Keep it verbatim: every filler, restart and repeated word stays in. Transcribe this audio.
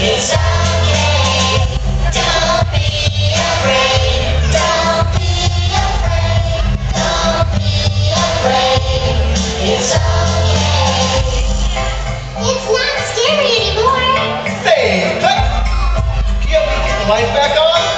It's okay. Don't be afraid. Don't be afraid. Don't be afraid. It's okay. It's not scary anymore. Hey, cut! Can't we get the light back on?